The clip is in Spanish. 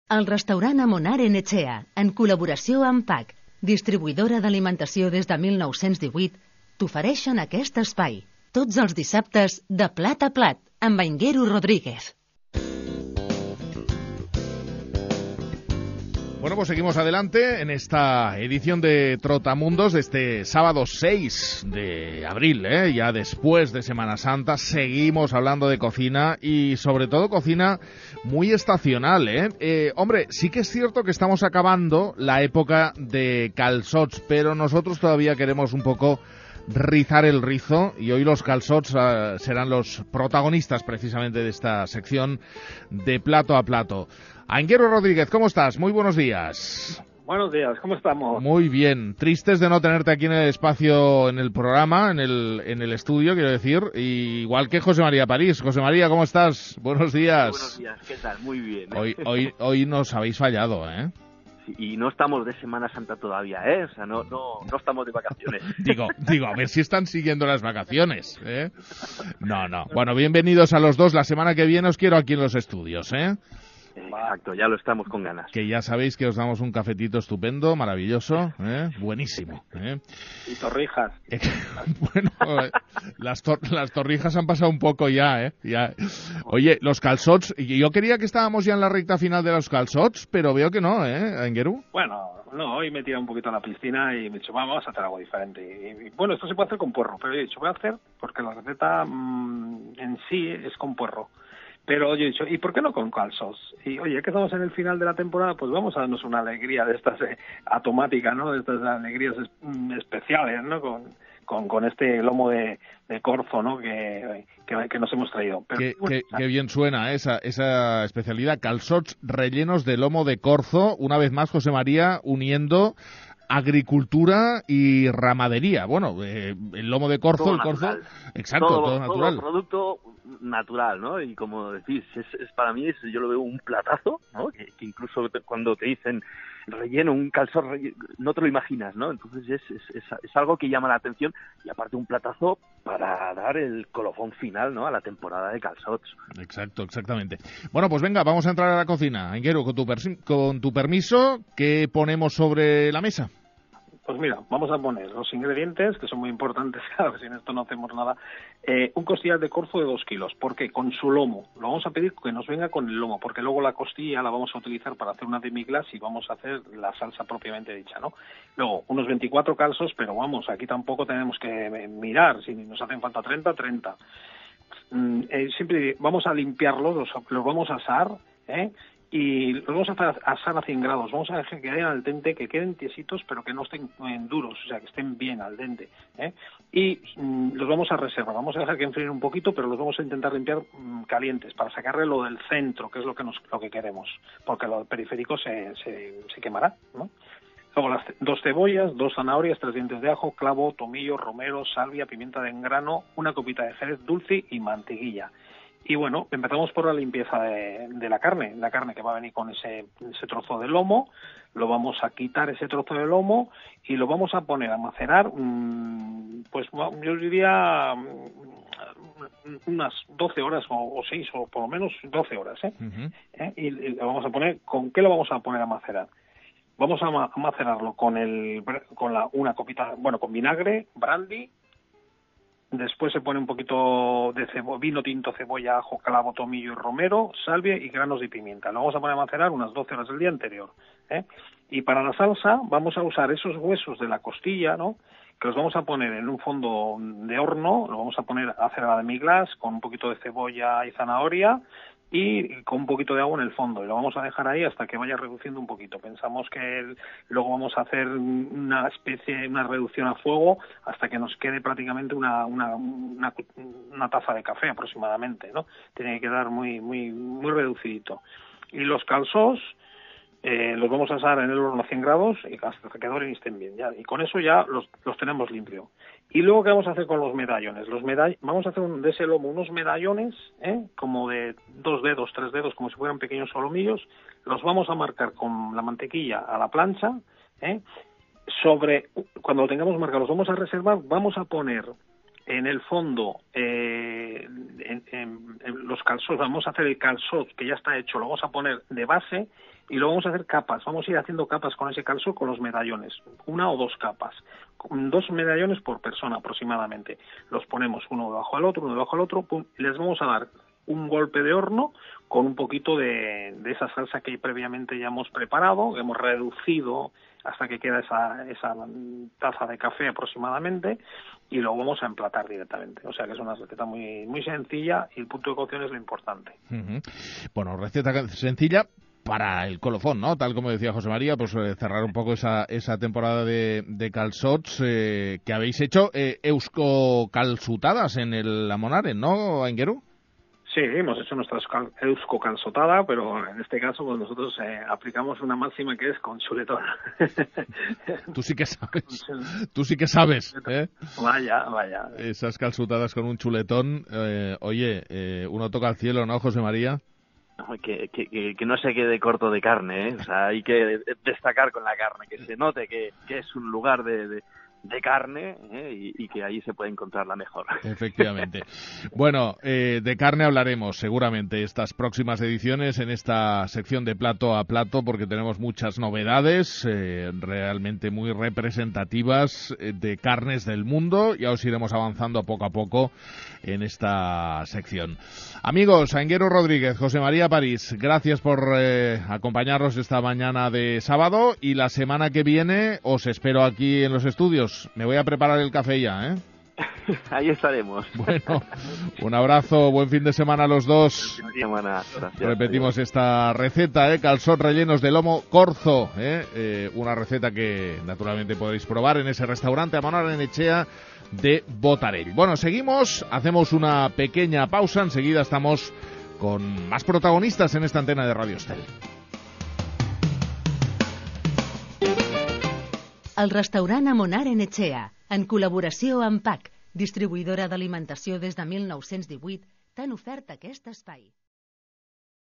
El restaurant Amonar Enechea, en col·laboració amb PAC, distribuïdora d'alimentació des de 1918, t'ofereixen aquest espai, tots els dissabtes de Plat a Plat, amb Aingeru Rodríguez. Bueno, pues seguimos adelante en esta edición de Trotamundos de este sábado 6 de abril, ya después de Semana Santa. Seguimos hablando de cocina y sobre todo cocina muy estacional, hombre, sí que es cierto que estamos acabando la época de calçots, pero nosotros todavía queremos un poco rizar el rizo y hoy los calçots serán los protagonistas precisamente de esta sección de Plato a Plato. Aingeru Rodríguez, ¿cómo estás? Muy buenos días. Buenos días, ¿cómo estamos? Muy bien. Tristes de no tenerte aquí en el espacio, en el programa, en el estudio, quiero decir, igual que José María París. José María, ¿cómo estás? Buenos días. Buenos días, ¿qué tal? Muy bien. Hoy nos habéis fallado, ¿eh? Y no estamos de Semana Santa todavía, ¿eh? O sea, no estamos de vacaciones. Digo, a ver si están siguiendo las vacaciones, ¿eh? No. Bueno, bienvenidos a los dos. La semana que viene os quiero aquí en los estudios, ¿eh? Exacto, ya lo estamos con ganas. Que ya sabéis que os damos un cafetito estupendo, maravilloso, buenísimo. Y torrijas. Bueno, las torrijas han pasado un poco ya. Oye, los calçots, yo quería que estábamos ya en la recta final de los calçots, pero veo que no, Aingeru. Bueno, no, hoy me he tirado un poquito a la piscina y me he dicho, vamos a hacer algo diferente. Y bueno, esto se puede hacer con puerro, pero he dicho, voy a hacer, porque la receta en sí es con puerro. Pero yo he dicho, ¿y por qué no con calçots? Y oye, que estamos en el final de la temporada, pues vamos a darnos una alegría de estas automática, ¿no? De estas alegrías especiales, ¿no? Con este lomo de corzo, ¿no? Que nos hemos traído. Pero, qué bien suena esa especialidad, calçots rellenos de lomo de corzo. Una vez más, José María, uniendo agricultura y ramadería. Bueno, el lomo de corzo, todo el corzo, natural. exacto, todo natural. Todo producto natural, ¿no? Y como decís, es para mí, yo lo veo un platazo, ¿no? Que incluso cuando te dicen relleno, un calçot relleno, no te lo imaginas, ¿no? Entonces es algo que llama la atención y aparte un platazo para dar el colofón final, ¿no? A la temporada de calçots. Exacto, exactamente. Bueno, pues venga, vamos a entrar a la cocina. Aingeru, con tu permiso, ¿qué ponemos sobre la mesa? Pues mira, vamos a poner los ingredientes, que son muy importantes, claro, sin esto no hacemos nada. Un costillar de corzo de 2 kilos, porque con su lomo, lo vamos a pedir que nos venga con el lomo, porque luego la costilla la vamos a utilizar para hacer una demi-glace y vamos a hacer la salsa propiamente dicha, ¿no? Luego, unos 24 calços, pero vamos, aquí tampoco tenemos que mirar, si nos hacen falta 30. Siempre vamos a limpiarlos, los vamos a asar, y los vamos a asar a 100 grados, vamos a dejar que queden al dente, que queden tiesitos, pero que no estén duros, o sea, que estén bien al dente, y los vamos a reservar, vamos a dejar que enfríen un poquito, pero los vamos a intentar limpiar calientes, para sacarle lo del centro, que es lo que queremos, porque lo periférico se quemará, ¿no? Luego las 2 cebollas, 2 zanahorias, 3 dientes de ajo, clavo, tomillo, romero, salvia, pimienta de engrano, una copita de jerez dulce y mantequilla. Y bueno, empezamos por la limpieza de la carne que va a venir con ese trozo de lomo. Lo vamos a quitar ese trozo de lomo y lo vamos a poner a macerar, pues yo diría unas 12 horas o 6 o por lo menos 12 horas, Y lo vamos a poner, ¿con qué lo vamos a poner a macerar? Vamos a macerarlo con una copita, con vinagre, brandy. Después se pone un poquito de vino tinto, cebolla, ajo, clavo, tomillo y romero, salvia y granos de pimienta. Lo vamos a poner a macerar unas 12 horas del día anterior, Y para la salsa vamos a usar esos huesos de la costilla, ¿no? Que los vamos a poner en un fondo de horno, lo vamos a poner a hacer a la demi-glace con un poquito de cebolla y zanahoria y con un poquito de agua en el fondo, y lo vamos a dejar ahí hasta que vaya reduciendo un poquito. Pensamos que luego vamos a hacer una reducción a fuego hasta que nos quede prácticamente una taza de café aproximadamente, ¿no? Tiene que quedar muy reducidito. Y los calçots los vamos a asar en el horno a 100 grados y hasta que doren y estén bien, ya. Y con eso ya los tenemos limpio. Y luego, ¿qué vamos a hacer con los medallones? Vamos a hacer de ese lomo unos medallones, como de 2 dedos, 3 dedos, como si fueran pequeños solomillos. Los vamos a marcar con la mantequilla a la plancha, cuando lo tengamos marcado, los vamos a reservar, vamos a poner en el fondo, los calzots, vamos a hacer el calzot que ya está hecho, lo vamos a poner de base y luego vamos a hacer capas. Vamos a ir haciendo capas con ese calzot con los medallones, 1 o 2 capas, con 2 medallones por persona aproximadamente. Los ponemos uno debajo del otro, pum, y les vamos a dar un golpe de horno con un poquito de esa salsa que previamente ya hemos preparado, que hemos reducido hasta que queda esa taza de café aproximadamente, y luego vamos a emplatar directamente. O sea que es una receta muy, muy sencilla y el punto de cocción es lo importante. Bueno, receta sencilla para el colofón, ¿no? Tal como decía José María, pues cerrar un poco esa temporada de calzots que habéis hecho, eusko-calzutadas en el Amonaren, ¿no, Aingeru? Sí, hemos hecho nuestra eusko-calzotada, pero en este caso pues nosotros aplicamos una máxima que es con chuletón. Tú sí que sabes, ¿eh? Vaya. Esas calzutadas con un chuletón, uno toca al cielo, ¿no, José María? Que no se quede corto de carne, ¿eh? O sea, hay que destacar con la carne, que se note que es un lugar de carne, y que ahí se puede encontrar la mejor. Efectivamente. Bueno, de carne hablaremos seguramente estas próximas ediciones en esta sección de plato a plato, porque tenemos muchas novedades realmente muy representativas de carnes del mundo. Ya os iremos avanzando poco a poco en esta sección. Amigos, Aingeru Rodríguez, José María París, gracias por acompañarnos esta mañana de sábado, y la semana que viene os espero aquí en los estudios. Me voy a preparar el café ya, ¿eh? Ahí estaremos. Bueno, un abrazo, buen fin de semana a los dos. Buen fin de semana. Gracias. Repetimos esta receta, calzot rellenos de lomo corzo, una receta que naturalmente podréis probar en ese restaurante Amonaren Etxea de Botarell. Bueno, seguimos, hacemos una pequeña pausa, enseguida estamos con más protagonistas en esta antena de Radio Estel. El restaurant Amonaren Etxea, en col·laboració amb PAC, distribuïdora d'alimentació des de 1918, t'han ofert aquest espai.